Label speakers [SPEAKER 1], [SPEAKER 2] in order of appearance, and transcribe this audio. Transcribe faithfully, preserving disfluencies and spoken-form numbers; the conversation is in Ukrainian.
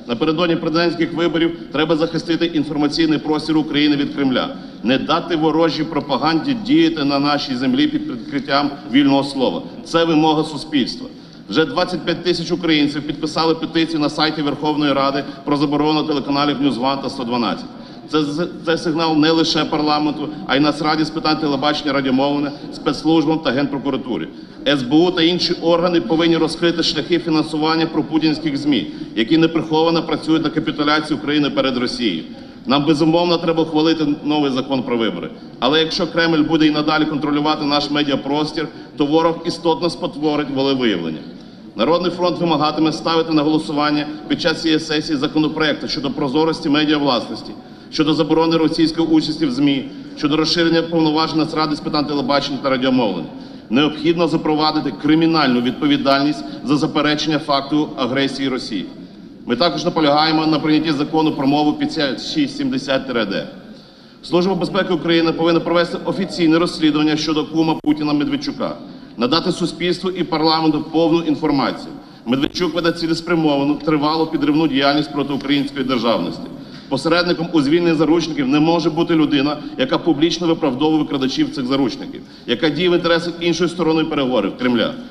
[SPEAKER 1] Напередодні президентських виборів треба захистити інформаційний простір України від Кремля, не дати ворожій пропаганді діяти на нашій землі під прикриттям вільного слова. Це вимога суспільства. Вже двадцять п'ять тисяч українців підписали петицію на сайті Верховної Ради про заборону телеканалів Ньюзван та сто дванадцять. Це, це сигнал не лише парламенту, а й Нацраді з питань телебачення, радіомовлення, спецслужбам та Генпрокуратурі. ес бе у та інші органи повинні розкрити шляхи фінансування пропутінських ЗМІ, які неприховано працюють на капітуляцію України перед Росією. Нам, безумовно, треба ухвалити новий закон про вибори. Але якщо Кремль буде і надалі контролювати наш медіапростір, то ворог істотно спотворить волевиявлення. Народний фронт вимагатиме ставити на голосування під час цієї сесії законопроекти щодо прозорості медіавласності, щодо заборони російської участі в ЗМІ, щодо розширення повноважень Нацради з питань телебачення та радіомовлення. Необхідно запровадити кримінальну відповідальність за заперечення факту агресії Росії. Ми також наполягаємо на прийнятті закону про мову п'ятдесят шість сімдесят де. Служба безпеки України повинна провести офіційне розслідування щодо кума Путіна Медведчука, надати суспільству і парламенту повну інформацію. Медведчук веде цілеспрямовану, тривалу підривну діяльність проти української державності. Посередником у звільненні заручників не може бути людина, яка публічно виправдовує викрадачів цих заручників, яка діє в інтересах іншої сторони переговорів – Кремля.